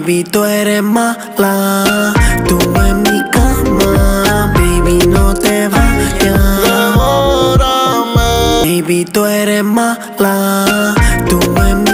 Baby, tú eres mala, tú en mi cama. Baby, no te vayas. Devórame. Baby, tú eres mala, tú en